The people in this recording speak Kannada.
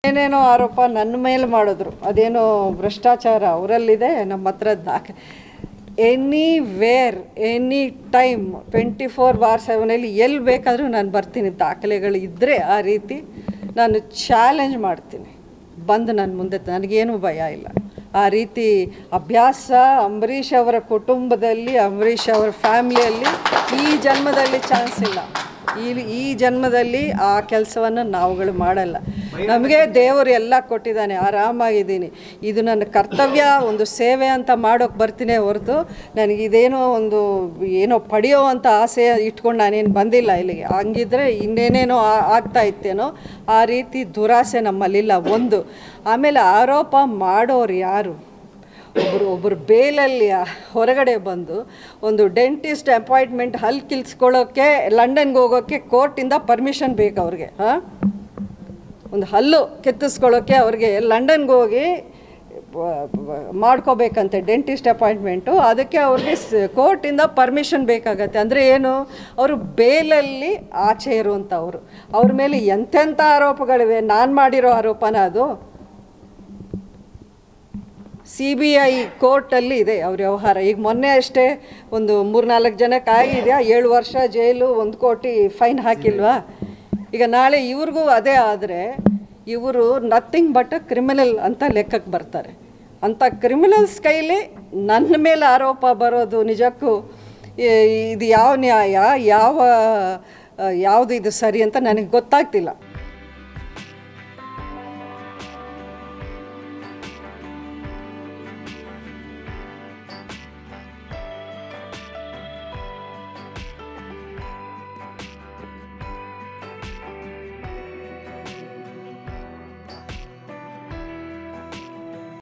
ಏನೇನೋ ಆರೋಪ ನನ್ನ ಮೇಲೆ ಮಾಡಿದ್ರು, ಅದೇನೋ ಭ್ರಷ್ಟಾಚಾರ ಅವರಲ್ಲಿದೆ, ನಮ್ಮ ಹತ್ರ ಎನಿವೇರ್ ಎನಿ ಟೈಮ್ 24/7 ಎಲ್ಲಿ ಬೇಕಾದರೂ ನಾನು ಬರ್ತೀನಿ. ದಾಖಲೆಗಳು ಇದ್ದರೆ ಆ ರೀತಿ ನಾನು ಚಾಲೆಂಜ್ ಮಾಡ್ತೀನಿ, ಬಂದು ನನ್ನ ಮುಂದೆ, ನನಗೇನು ಭಯ ಇಲ್ಲ. ಆ ರೀತಿ ಅಭ್ಯಾಸ ಅಂಬರೀಷ್ ಅವರ ಕುಟುಂಬದಲ್ಲಿ, ಅಂಬರೀಷ್ ಅವರ ಫ್ಯಾಮಿಲಿಯಲ್ಲಿ ಈ ಜನ್ಮದಲ್ಲಿ ಚಾನ್ಸ್ ಇಲ್ಲ. ಈ ಜನ್ಮದಲ್ಲಿ ಆ ಕೆಲಸವನ್ನು ನಾವುಗಳು ಮಾಡಲ್ಲ. ನಮಗೆ ದೇವರು ಎಲ್ಲ ಕೊಟ್ಟಿದ್ದಾನೆ, ಆರಾಮಾಗಿದ್ದೀನಿ. ಇದು ನನ್ನ ಕರ್ತವ್ಯ, ಒಂದು ಸೇವೆ ಅಂತ ಮಾಡೋಕ್ಕೆ ಬರ್ತೀನಿ ಹೊರತು ನನಗಿದೇನೋ ಒಂದು ಏನೋ ಪಡೆಯೋ ಅಂತ ಆಸೆ ಇಟ್ಕೊಂಡು ನಾನೇನು ಬಂದಿಲ್ಲ ಇಲ್ಲಿಗೆ. ಹಂಗಿದ್ರೆ ಇನ್ನೇನೇನೋ ಆಗ್ತಾ ಇತ್ತೇನೋ, ಆ ರೀತಿ ದುರಾಸೆ ನಮ್ಮಲ್ಲಿಲ್ಲ. ಒಂದು ಆಮೇಲೆ ಆರೋಪ ಮಾಡೋರು ಯಾರು? ಒಬ್ಬರು ಬೇಲಲ್ಲಿ ಹೊರಗಡೆ ಬಂದು ಒಂದು ಡೆಂಟಿಸ್ಟ್ ಅಪಾಯಿಂಟ್ಮೆಂಟ್ ಹಲ್ಲು ಕಿಲ್ಸ್ಕೊಳ್ಳೋಕ್ಕೆ ಲಂಡನ್ಗೆ ಹೋಗೋಕ್ಕೆ ಕೋರ್ಟಿಂದ ಪರ್ಮಿಷನ್ ಬೇಕು ಅವ್ರಿಗೆ. ಒಂದು ಹಲ್ಲು ಕೆತ್ತಿಸ್ಕೊಳ್ಳೋಕ್ಕೆ ಅವ್ರಿಗೆ ಲಂಡನ್ಗೆ ಹೋಗಿ ಮಾಡ್ಕೋಬೇಕಂತೆ ಡೆಂಟಿಸ್ಟ್ ಅಪಾಯಿಂಟ್ಮೆಂಟು. ಅದಕ್ಕೆ ಅವ್ರಿಗೆ ಕೋರ್ಟಿಂದ ಪರ್ಮಿಷನ್ ಬೇಕಾಗತ್ತೆ. ಅಂದರೆ ಏನು? ಅವರು ಬೇಲಲ್ಲಿ ಆಚೆ ಇರುವಂಥವ್ರು. ಅವ್ರ ಮೇಲೆ ಎಂತೆಂಥ ಆರೋಪಗಳಿವೆ. ನಾನು ಮಾಡಿರೋ ಆರೋಪನ ಅದು? CBI ಕೋರ್ಟಲ್ಲಿ ಇದೆ ಅವ್ರ ವ್ಯವಹಾರ. ಈಗ ಮೊನ್ನೆ ಅಷ್ಟೇ ಒಂದು 3-4 ಜನಕ್ಕೆ ಆಗಿದೆಯಾ, 7 ವರ್ಷ ಜೈಲು, 1 ಕೋಟಿ ಫೈನ್ ಹಾಕಿಲ್ವಾ? ಈಗ ನಾಳೆ ಇವ್ರಿಗೂ ಅದೇ ಆದರೆ ಇವರು ನಥಿಂಗ್ ಬಟ್ ಕ್ರಿಮಿನಲ್ ಅಂತ ಲೆಕ್ಕಕ್ಕೆ ಬರ್ತಾರೆ. ಅಂಥ ಕ್ರಿಮಿನಲ್ಸ್ ಕೈಲಿ ನನ್ನ ಮೇಲೆ ಆರೋಪ ಬರೋದು ನಿಜಕ್ಕೂ ಇದು ಯಾವ ನ್ಯಾಯ, ಯಾವುದು ಇದು ಸರಿ ಅಂತ ನನಗೆ ಗೊತ್ತಾಗ್ತಿಲ್ಲ.